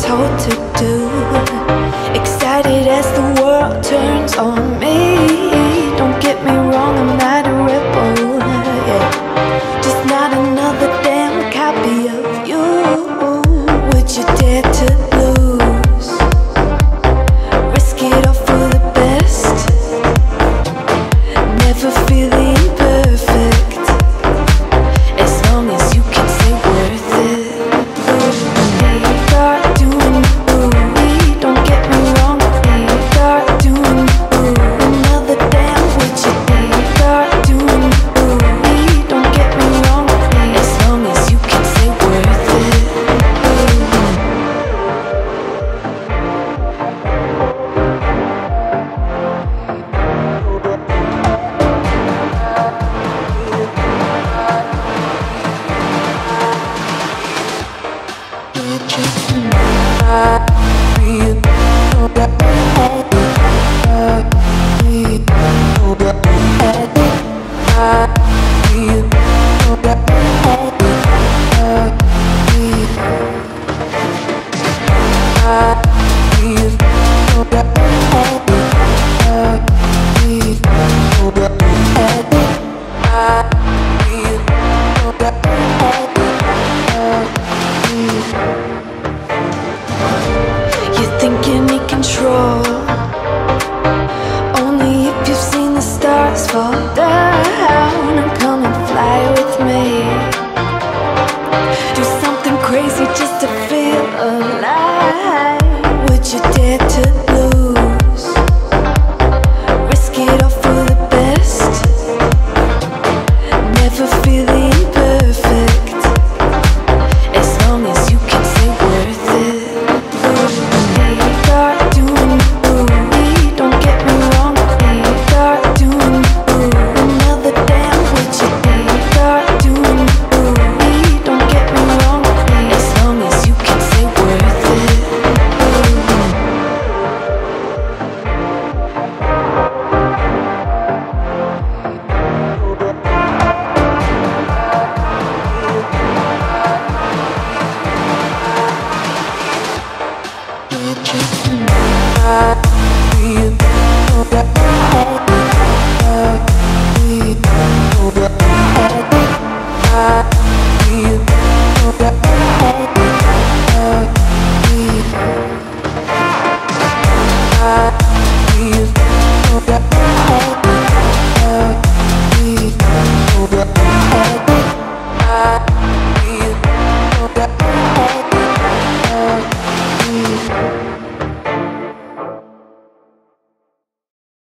told to do. Excited as the world turns on me. Don't get me wrong, I'm not a rebel, yeah. Just not another damn copy of you. Would you dare to lose? Risk it all for the best. Never feeling perfect, as long as you can say worth it. Start doing ooh, don't get me wrong. Start doing ooh, another damn would you start doing ooh, don't get me wrong, as long as you can say worth it.